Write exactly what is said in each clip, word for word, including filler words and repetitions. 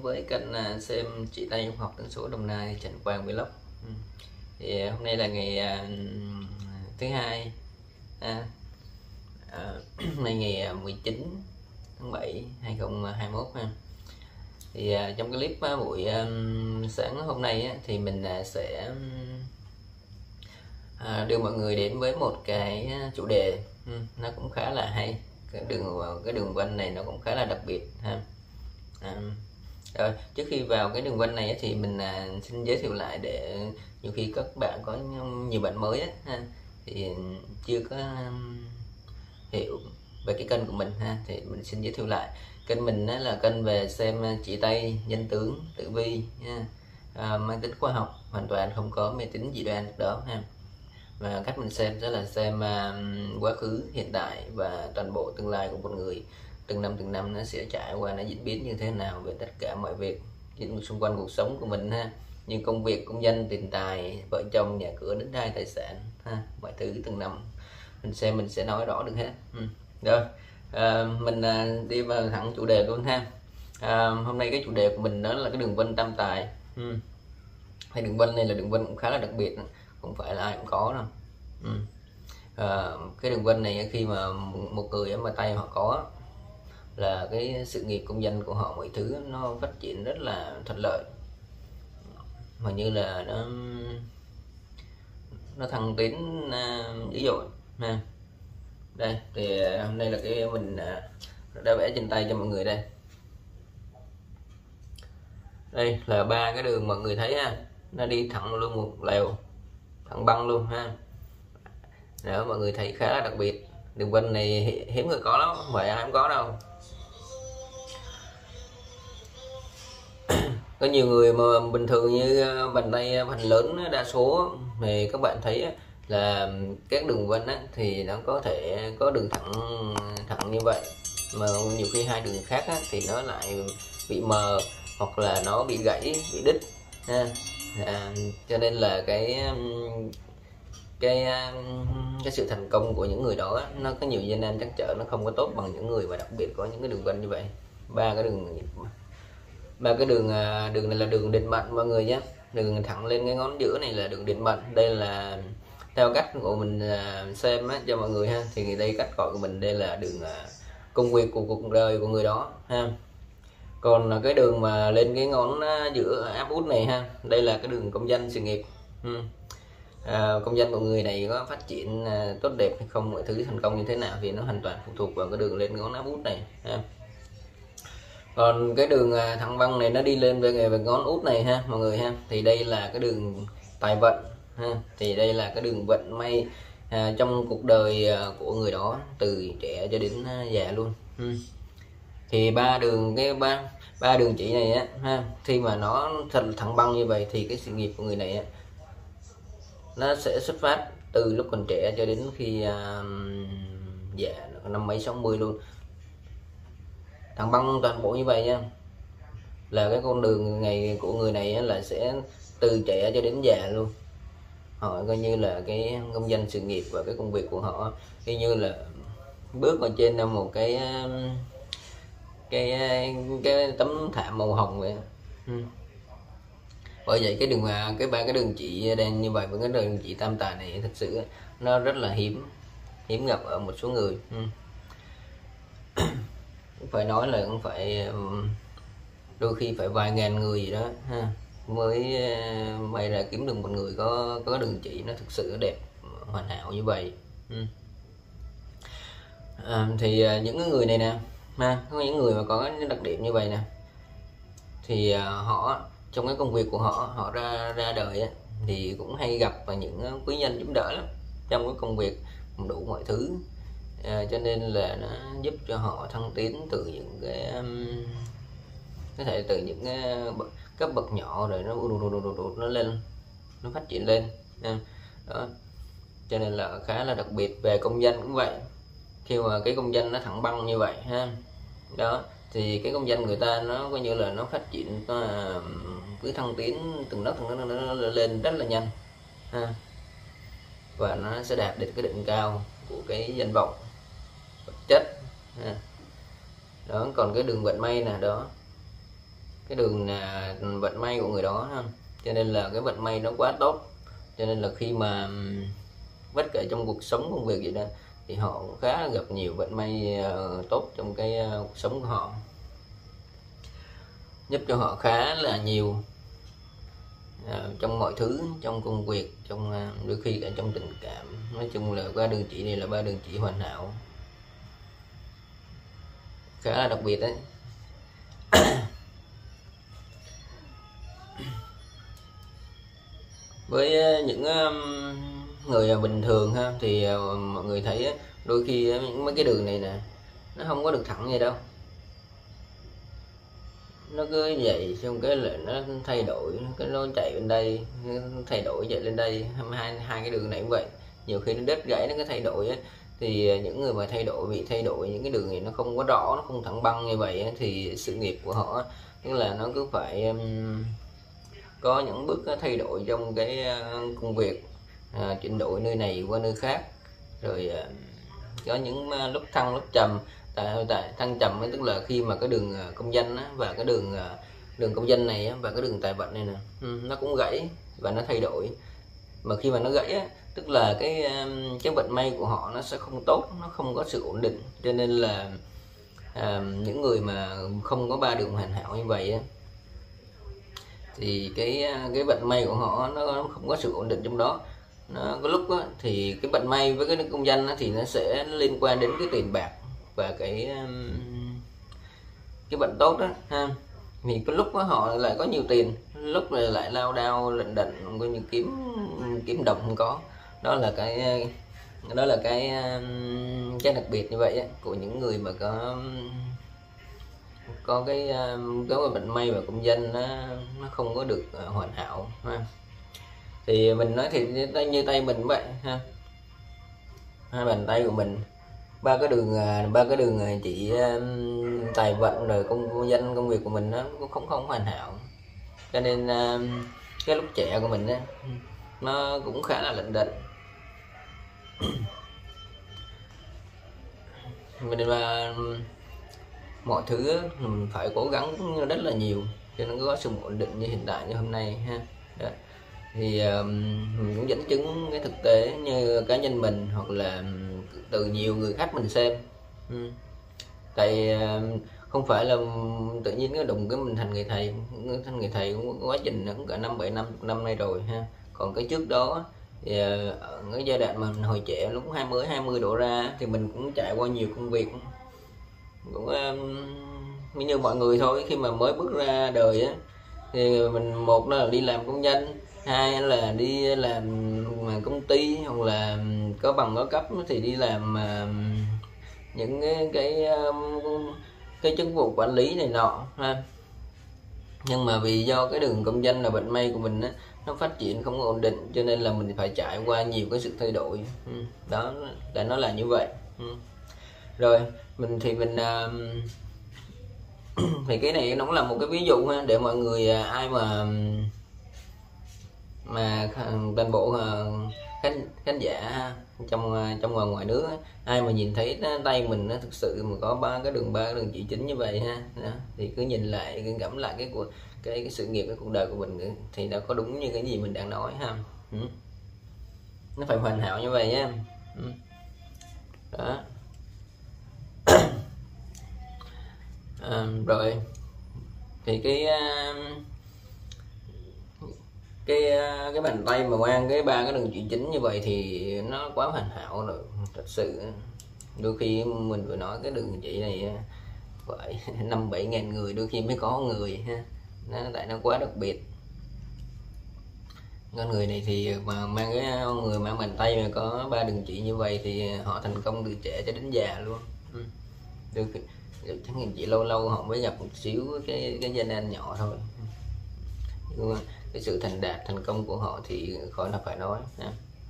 với kênh à, xem chỉ tay học tần số Đồng Nai Trần Quang Vlog. Ừ. Thì à, hôm nay là ngày à, thứ hai, à, à, nay ngày mười chín tháng bảy hai nghìn không trăm hai mươi mốt ha. Thì à, trong cái clip à, buổi à, sáng hôm nay á, thì mình à, sẽ à, đưa mọi người đến với một cái chủ đề ừ, nó cũng khá là hay. Cái đường cái đường vân này nó cũng khá là đặc biệt ha. À, rồi, trước khi vào cái đường vân này thì mình à, xin giới thiệu lại để nhiều khi các bạn có nhiều bạn mới á, ha, thì chưa có hiểu về cái kênh của mình ha, thì mình xin giới thiệu lại. Kênh mình á, là kênh về xem chỉ tay, danh tướng, tử vi ha. À, mang tính khoa học, hoàn toàn không có mê tín dị đoan đó ha. Và cách mình xem đó là xem uh, quá khứ, hiện tại và toàn bộ tương lai của một người, từng năm từng năm nó sẽ trải qua, nó diễn biến như thế nào về tất cả mọi việc những xung quanh cuộc sống của mình ha, như công việc, công danh, tiền tài, vợ chồng, nhà cửa, đất đai, tài sản ha, mọi thứ từng năm mình xem mình sẽ nói rõ được hết. Ừ. Rồi à, mình à, đi vào thẳng chủ đề luôn ha. À, hôm nay cái chủ đề của mình đó là cái đường vân tam tài. Ừ. Cái đường vân này là đường vân cũng khá là đặc biệt, không phải là ai cũng có đâu. Ừ. À, cái đường vân này khi mà một người mà tay họ có là cái sự nghiệp công danh của họ, mọi thứ nó phát triển rất là thuận lợi, mà như là nó nó thăng tiến uh, dữ dội ha. Đây thì hôm nay là cái mình uh, đã vẽ trên tay cho mọi người đây. Đây là ba cái đường mọi người thấy ha, nó đi thẳng luôn một lèo, thẳng băng luôn ha. Đó, mọi người thấy khá là đặc biệt. Đường vân này hiếm người có lắm, không phải ai cũng có đâu. Có nhiều người mà bình thường như bàn tay phần lớn đa số thì các bạn thấy là các đường vân á, thì nó có thể có đường thẳng thẳng như vậy, mà nhiều khi hai đường khác á, thì nó lại bị mờ hoặc là nó bị gãy, bị đứt ha. À, cho nên là cái cái cái sự thành công của những người đó nó có nhiều gian nan trắc trở, nó không có tốt bằng những người mà đặc biệt có những cái đường vân như vậy. Ba cái đường ba cái đường đường này là đường định mệnh mọi người nhé. Đường thẳng lên cái ngón giữa này là đường định mệnh. Đây là theo cách của mình xem á, cho mọi người ha, thì đây cách gọi của mình đây là đường công việc của cuộc đời của người đó ha. Còn cái đường mà lên cái ngón giữa áp út này ha, đây là cái đường công danh, sự nghiệp. Ừ. À, công danh của người này có phát triển à, tốt đẹp hay không, mọi thứ thành công như thế nào thì nó hoàn toàn phụ thuộc vào cái đường lên ngón áp út này ha. Còn cái đường à, thẳng băng này nó đi lên về, về ngón út này ha mọi người ha, thì đây là cái đường tài vận ha. Thì đây là cái đường vận may à, trong cuộc đời à, của người đó từ trẻ cho đến à, già luôn. Ừ. Thì ba đường cái ba ba đường chỉ này á ha, khi mà nó thật thẳng băng như vậy thì cái sự nghiệp của người này á, nó sẽ xuất phát từ lúc còn trẻ cho đến khi uh, già, năm mấy sáu mươi luôn, thằng băng toàn bộ như vậy nha. Là cái con đường ngày của người này là sẽ từ trẻ cho đến già luôn. Họ coi như là cái công danh, sự nghiệp và cái công việc của họ coi như là bước vào trên một cái cái cái tấm thảm màu hồng vậy. Ừ. Bởi vậy cái đường cái ba cái đường chỉ đen như vậy với cái đường chỉ tam tài này thật sự nó rất là hiếm hiếm gặp ở một số người. Ừ. Phải nói là cũng phải đôi khi phải vài ngàn người gì đó ha, mới may ra kiếm được một người có có đường chỉ nó thực sự đẹp hoàn hảo như vậy. Ừ. À, thì những người này nè ha, có những người mà có đặc điểm như vậy nè, thì họ trong cái công việc của họ họ ra ra đời ấy, thì cũng hay gặp và những quý nhân giúp đỡ lắm trong cái công việc đủ mọi thứ. À, cho nên là nó giúp cho họ thăng tiến từ những cái có thể từ những cái cấp bậc nhỏ rồi nó nó lên, nó phát triển lên. À, đó. Cho nên là khá là đặc biệt. Về công danh cũng vậy, khi mà cái công danh nó thẳng băng như vậy ha, đó thì cái công danh người ta nó coi như là nó phát triển, nó cứ thăng tiến từng lớp từng lớp nó lên rất là nhanh ha, và nó sẽ đạt đến cái đỉnh cao của cái danh vọng vật chất ha. Đó, còn cái đường vận may nè, đó cái đường là vận may của người đó ha. Cho nên là cái vận may nó quá tốt, cho nên là khi mà bất kể trong cuộc sống công việc gì đó thì họ cũng khá là gặp nhiều vận may uh, tốt trong cái uh, cuộc sống của họ, giúp cho họ khá là nhiều uh, trong mọi thứ, trong công việc, trong uh, đôi khi cả trong tình cảm. Nói chung là ba đường chỉ này là ba đường chỉ hoàn hảo, khá là đặc biệt đấy. Với những người bình thường ha thì mọi người thấy đôi khi những mấy cái đường này nè nó không có được thẳng vậy đâu, nó cứ vậy xong cái là nó thay đổi, cái nó chạy bên đây thay đổi chạy lên đây, hai hai cái đường này cũng vậy, nhiều khi nó đứt gãy nó cứ thay đổi ấy. Thì những người mà thay đổi bị thay đổi những cái đường này nó không có rõ, nó không thẳng băng như vậy ấy, thì sự nghiệp của họ tức là nó cứ phải um, có những bước thay đổi trong cái công việc, à, chuyển đổi nơi này qua nơi khác, rồi à, có những lúc thăng lúc trầm. Tại tại thăng trầm ấy, tức là khi mà cái đường công danh á, và cái đường đường công danh này á, và cái đường tài vận này nè nó cũng gãy và nó thay đổi. Mà khi mà nó gãy á, tức là cái cái vận may của họ nó sẽ không tốt, nó không có sự ổn định. Cho nên là à, những người mà không có ba đường hoàn hảo như vậy á, thì cái cái vận may của họ nó không có sự ổn định trong đó. Nó có lúc á, thì cái vận may với cái công danh á, thì nó sẽ liên quan đến cái tiền bạc và cái cái vận tốt đó ha. Thì có lúc á, họ lại có nhiều tiền, lúc là lại lao đao lận đận, coi như kiếm kiếm đồng không có. Đó là cái đó là cái cái đặc biệt như vậy á, của những người mà có có cái có cái vận may và công danh nó nó không có được hoàn hảo ha. Thì mình nói thì như tay mình vậy ha, hai bàn tay của mình ba cái đường ba cái đường chỉ tài vận rồi công danh công việc của mình nó cũng không không hoàn hảo, cho nên cái lúc trẻ của mình đó, nó cũng khá là lận đận. Mình mà mọi thứ mình phải cố gắng rất là nhiều cho nó có sự ổn định như hiện tại như hôm nay ha. Đó. Thì uh, mình cũng dẫn chứng cái thực tế như cá nhân mình hoặc là từ nhiều người khác mình xem. Ừ. Tại uh, không phải là tự nhiên cái đùng cái mình thành người thầy, thành người thầy cũng có quá trình cũng cả năm bảy năm năm nay rồi ha. Còn cái trước đó thì uh, ở cái giai đoạn mà mình hồi trẻ lúc hai mươi hai mươi đổ ra thì mình cũng trải qua nhiều công việc, cũng uh, như mọi người thôi. Khi mà mới bước ra đời á thì mình một là đi làm công nhân, hai là đi làm công ty, hoặc là có bằng có cấp thì đi làm uh, những cái cái um, cái chức vụ quản lý này nọ ha. Nhưng mà vì do cái đường công danh là vận may của mình á, nó phát triển không ổn định, cho nên là mình phải trải qua nhiều cái sự thay đổi. Ừ. Đó là nó là như vậy. Ừ. Rồi mình thì mình uh, thì cái này nó cũng là một cái ví dụ ha, để mọi người ai mà mà toàn bộ khán khán giả trong trong và ngoài nước, ai mà nhìn thấy tay mình nó thực sự mà có ba cái đường ba cái đường chỉ chính như vậy ha. Đó. Thì cứ nhìn lại cứ ngẫm lại cái của cái, cái sự nghiệp cái cuộc đời của mình thì nó có đúng như cái gì mình đang nói ha. Ừ. Nó phải hoàn hảo như vậy nha. Ừ. Đó. À, rồi thì cái cái cái bàn tay mà mang cái ba cái đường chỉ chính như vậy thì nó quá hoàn hảo rồi. Thật sự đôi khi mình vừa nói cái đường chỉ này phải năm bảy ngàn người đôi khi mới có người ha. Nó tại nó quá đặc biệt. Con người này thì mà mang cái người mang bàn tay mà có ba đường chỉ như vậy thì họ thành công từ trẻ cho đến già luôn. Đôi khi chắc là chỉ lâu lâu họ mới gặp một xíu cái cái gian nan nhỏ thôi, nhưng mà cái sự thành đạt thành công của họ thì khỏi là phải nói nha.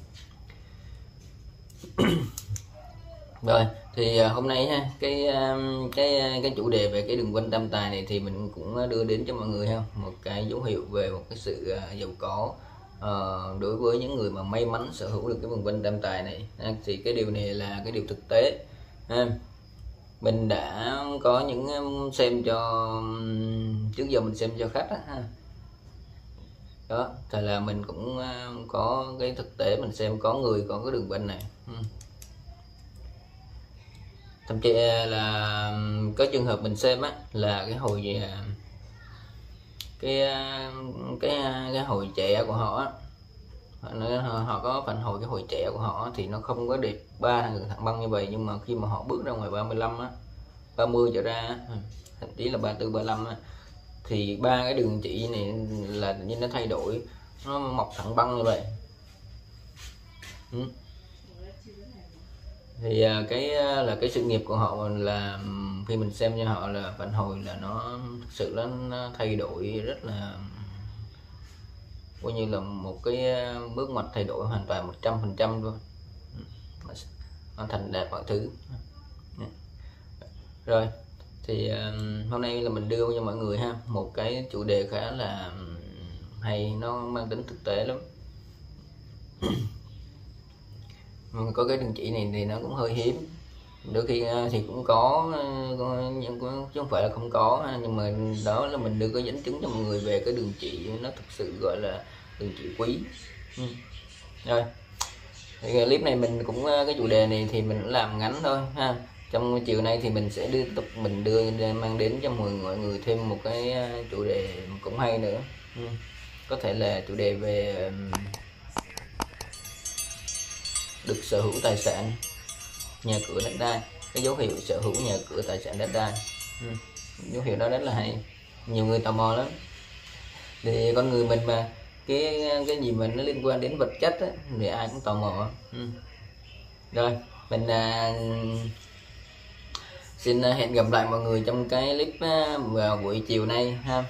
Rồi thì hôm nay ha, cái cái cái chủ đề về cái đường quân tam tài này thì mình cũng đưa đến cho mọi người ha một cái dấu hiệu về một cái sự giàu có uh, đối với những người mà may mắn sở hữu được cái đường quân tam tài này. Thì cái điều này là cái điều thực tế ha. Mình đã có những xem cho trước giờ mình xem cho khách đó, ha. Đó thì là mình cũng có cái thực tế mình xem có người có cái đường bên này, thậm chí là có trường hợp mình xem á là cái hồi gì cái cái cái hồi trẻ của họ á, họ có phản hồi cái hồi trẻ của họ thì nó không có đẹp ba thằng thẳng băng như vậy, nhưng mà khi mà họ bước ra ngoài ba mươi lăm á, ba mươi trở ra, thậm chí là ba mươi tư ba mươi lăm á, thì ba cái đường chỉ này là như nó thay đổi, nó mọc thẳng băng như vậy. Ừ. Thì cái là cái sự nghiệp của họ là khi mình xem cho họ là phản hồi là nó thực sự nó thay đổi rất là coi như là một cái bước ngoặt thay đổi hoàn toàn một trăm phần trăm luôn, nó thành đạt mọi thứ. Rồi thì hôm nay là mình đưa cho mọi người ha một cái chủ đề khá là hay, nó mang tính thực tế lắm. Có cái đường chỉ này thì nó cũng hơi hiếm, đôi khi thì cũng có, nhưng chứ không phải là không có, nhưng mà đó là mình đưa cái dẫn chứng cho mọi người về cái đường chỉ nó thực sự gọi là đường chỉ quý. Ừ. Rồi thì clip này mình cũng cái chủ đề này thì mình cũng làm ngắn thôi ha. Trong chiều nay thì mình sẽ đưa tục mình đưa mang đến cho mọi mọi người thêm một cái chủ đề cũng hay nữa. Ừ. Có thể là chủ đề về được sở hữu tài sản, nhà cửa, đất đai, cái dấu hiệu sở hữu nhà cửa, tài sản, đất đai. Ừ. Dấu hiệu đó rất là hay, nhiều người tò mò lắm. Thì con người mình mà cái cái gì mình nó liên quan đến vật chất ấy, thì ai cũng tò mò. Ừ. Rồi mình à, xin hẹn gặp lại mọi người trong cái clip vào buổi chiều nay ha.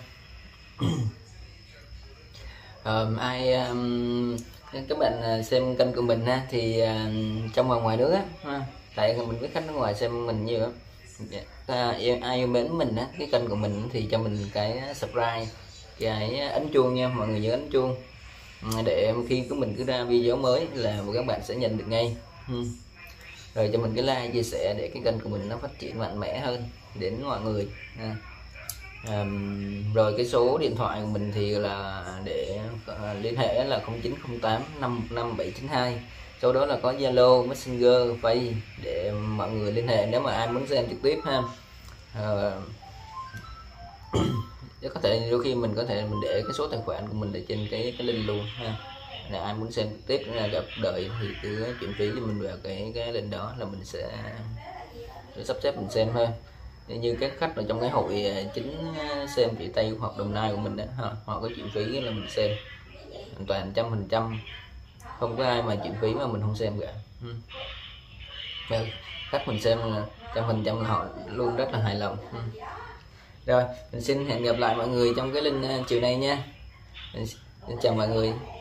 à, ai um, các bạn xem kênh của mình ha thì uh, trong và ngoài nước á, ha. Tại mình biết khách nước ngoài xem mình nhiều lắm. À, ai yêu mến mình á, cái kênh của mình thì cho mình cái subscribe, cái ấn chuông nha, mọi người nhớ ấn chuông để khi của mình cứ ra video mới là các bạn sẽ nhận được ngay. Ừ. Rồi cho mình cái like, chia sẻ để cái kênh của mình nó phát triển mạnh mẽ hơn đến mọi người. À. À, rồi cái số điện thoại của mình thì là để uh, liên hệ là không chín không tám năm năm bảy chín hai, sau đó là có Zalo, Messenger, Face để mọi người liên hệ nếu mà ai muốn xem trực tiếp ha. À, có thể đôi khi mình có thể mình để cái số tài khoản của mình ở trên cái cái link luôn ha, là ai muốn xem trực tiếp là gặp đợi thì cứ chuyển phí cho mình vào cái cái link đó là mình sẽ, sẽ sắp xếp mình xem thôi. Như các khách ở trong cái hội chính xem chỉ tay hoặc Đồng Nai của mình đó, họ có chuyển phí là mình xem hoàn toàn trăm phần trăm, không có ai mà chuyển phí mà mình không xem cả. Ừ. Khách mình xem trăm phần trăm họ luôn rất là hài lòng. Ừ. Rồi mình xin hẹn gặp lại mọi người trong cái link chiều nay nha. Mình xin chào mọi người.